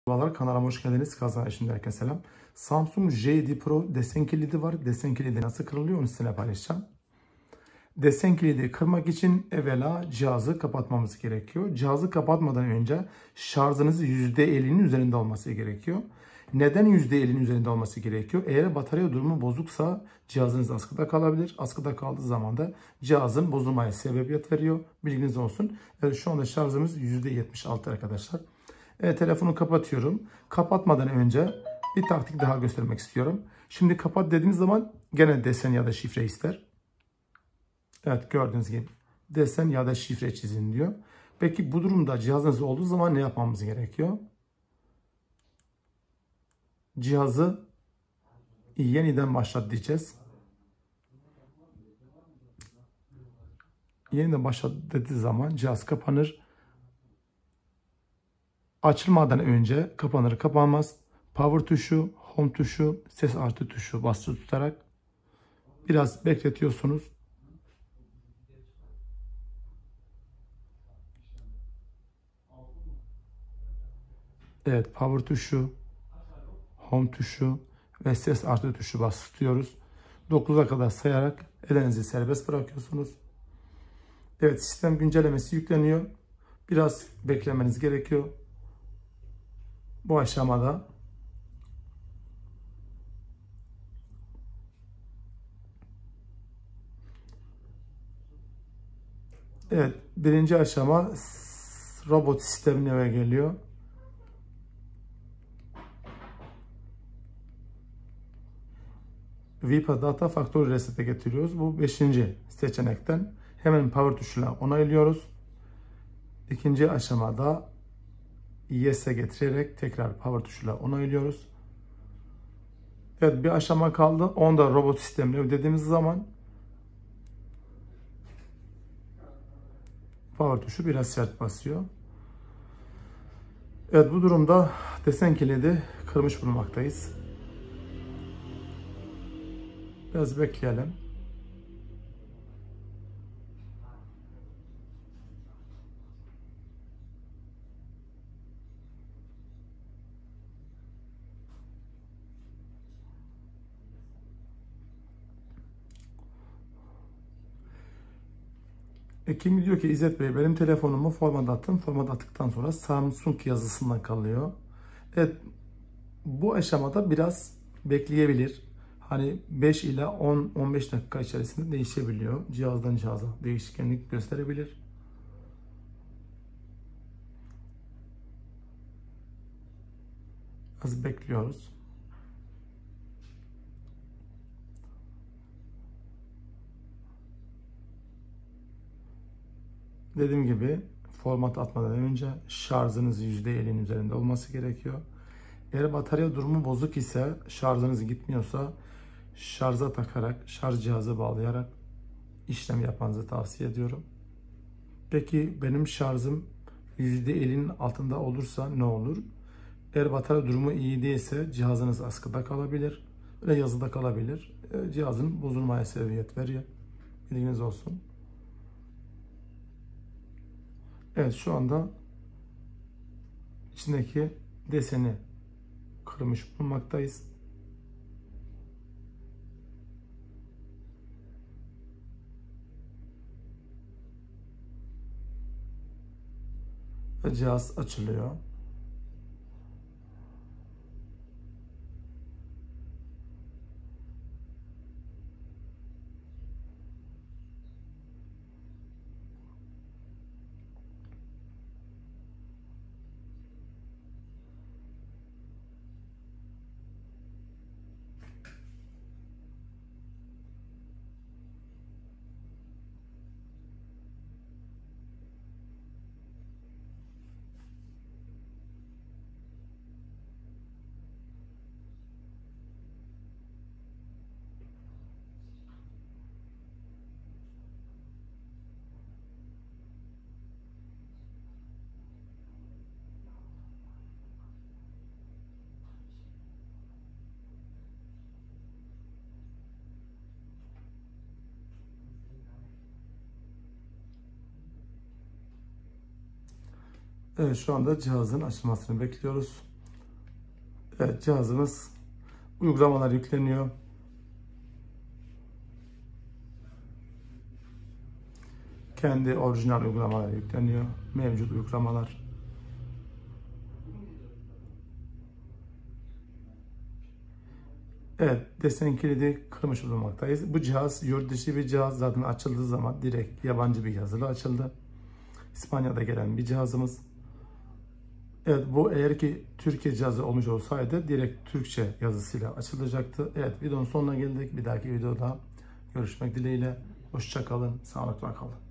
Merhabalar, kanalıma hoş geldiniz. Kazan şimdi herkese selam. Samsung J7 Pro desen kilidi var. Desen kilidi nasıl kırılıyor onu sizinle paylaşacağım. Desen kilidi kırmak için evvela cihazı kapatmamız gerekiyor. Cihazı kapatmadan önce şarjınız %50'nin üzerinde olması gerekiyor. Neden %50'nin üzerinde olması gerekiyor? Eğer batarya durumu bozuksa cihazınız askıda kalabilir. Askıda kaldığı zaman da cihazın bozulmaya sebebiyet veriyor. Bilginiz olsun. Evet, şu anda şarjımız %76 arkadaşlar. Evet, telefonu kapatıyorum. Kapatmadan önce bir taktik daha göstermek istiyorum. Şimdi kapat dediğimiz zaman gene desen ya da şifre ister. Evet, gördüğünüz gibi desen ya da şifre çizin diyor. Peki bu durumda cihazınız olduğu zaman ne yapmamız gerekiyor? Cihazı yeniden başlat diyeceğiz. Yeniden başlat dediği zaman cihaz kapanır. Açılmadan önce kapanır kapanmaz power tuşu, home tuşu, ses artı tuşu basılı tutarak biraz bekletiyorsunuz. Evet, power tuşu, home tuşu ve ses artı tuşu basılı tutuyoruz. 9'a kadar sayarak elinizi serbest bırakıyorsunuz. Evet, sistem güncellemesi yükleniyor. Biraz beklemeniz gerekiyor. Bu aşamada evet, birinci aşama robot sistemine geliyor. VIPA Data Factory Reset'e getiriyoruz. Bu 5. seçenekten hemen power tuşuyla onaylıyoruz. İkinci aşamada Yes'e getirerek tekrar power tuşuyla onaylıyoruz. Evet, bir aşama kaldı. Onda robot sistemine dediğimiz zaman power tuşu biraz sert basıyor. Evet, bu durumda desen kilidi kırmış bulunmaktayız. Biraz bekleyelim. Kim diyor ki İzzet Bey, benim telefonumu format attım. Format attıktan sonra Samsung yazısından kalıyor. Evet, bu aşamada biraz bekleyebilir. Hani 5 ila 10-15 dakika içerisinde değişebiliyor. Cihazdan cihaza değişkenlik gösterebilir. Az bekliyoruz. Dediğim gibi format atmadan önce şarjınız %50'nin üzerinde olması gerekiyor. Eğer batarya durumu bozuk ise, şarjınız gitmiyorsa şarja takarak, şarj cihazı bağlayarak işlem yapmanızı tavsiye ediyorum. Peki benim şarjım %50'nin altında olursa ne olur? Eğer batarya durumu iyi değilse cihazınız askıda kalabilir ve yazıda kalabilir. Cihazın bozulmaya sebebiyet veriyor. Bilginiz olsun. Evet, şu anda içindeki deseni kırmış bulunmaktayız. Ve cihaz açılıyor. Evet, şu anda cihazın açılmasını bekliyoruz. Evet, cihazımız uygulamalar yükleniyor. Kendi orijinal uygulamalar yükleniyor. Mevcut uygulamalar. Evet, desen kilidi kırmış bulunmaktayız. Bu cihaz yurt dışı bir cihaz. Zaten açıldığı zaman direkt yabancı bir yazıyla açıldı. İspanya'da gelen bir cihazımız. Evet, bu eğer ki Türkiye cihazı olmuş olsaydı direkt Türkçe yazısıyla açılacaktı. Evet, videonun sonuna geldik. Bir dahaki videoda görüşmek dileğiyle. Hoşça kalın, sağlıkla kalın.